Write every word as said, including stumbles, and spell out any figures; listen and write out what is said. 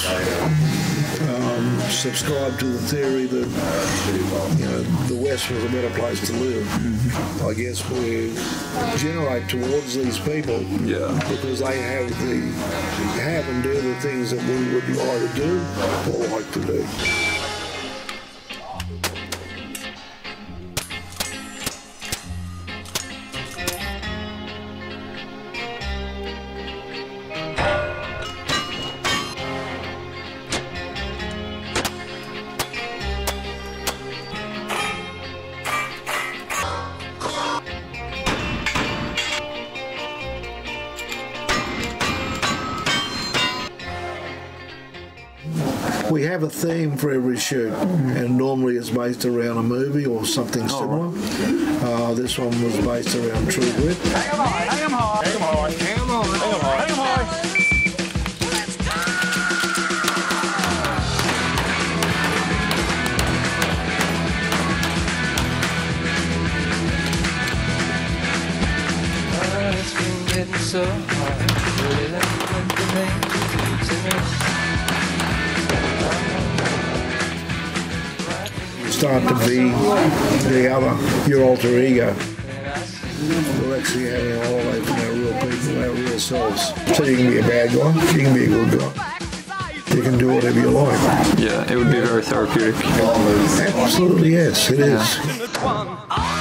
um, subscribe to the theory that, you know, the West was a better place to live. Mm-hmm. I guess we generate towards these people yeah. because they have the have and do the things that we would either do or like to do. We have a theme for every shoot, and normally it's based around a movie or something similar. Uh, this one was based around True Grit. Hang 'em high, hang 'em high, hang 'em high, hang 'em high, hang 'em high, hang 'em high. It's been getting so hard, really like the name to me. Start to be the other, your alter ego. We're actually having a holiday from our real people, our real selves. So you can be a bad guy, you can be a good guy. You can do whatever you like. Yeah, it would be very therapeutic. Absolutely, yes, it is. Yeah.